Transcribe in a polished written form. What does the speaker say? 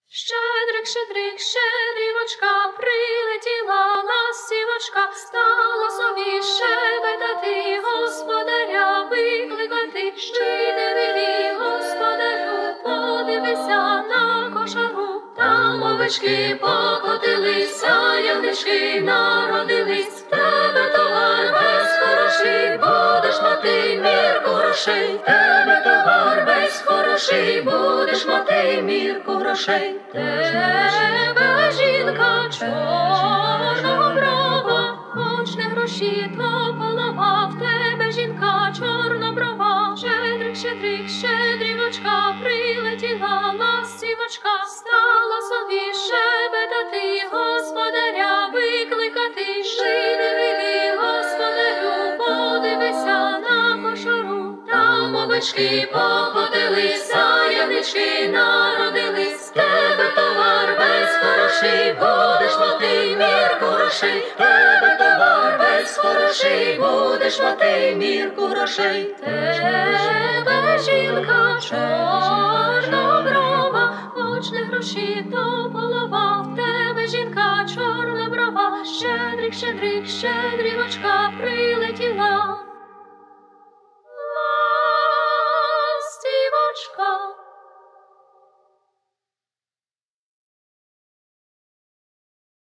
Щедрик, щедрик, щедрівочка, прилетіла ластівочка, стала собі щебетати, господаря викликати. Чи не велі, господарю, подивися на кошару. Там овечки покотилися, ягнички народились. В тебе товар весь хороший, будеш мати мірку грошей. В тебе товар весь хороший, будеш мати мірку грошей. Тебе жінка чорноброва, хоч не гроші, то полова. В тебе жінка чорноброва. Щедрик, щедрик, щедрівочка, прилетіла ластівочка, стала собі щебетати, господаря викликати. Чи не велі, господарю, подивися на кошару. Там овечки покотилися, ягнички народились. В тебе товар весь хороший, будеш мати мірку грошей. В тебе товар весь хороший, будеш мати мірку грошей. Тебе жінка чорноброва, хоч не гроші, то полова. В тебе жінка чорноброва. Щедрик, щедрик, щедрівочка, прилетіла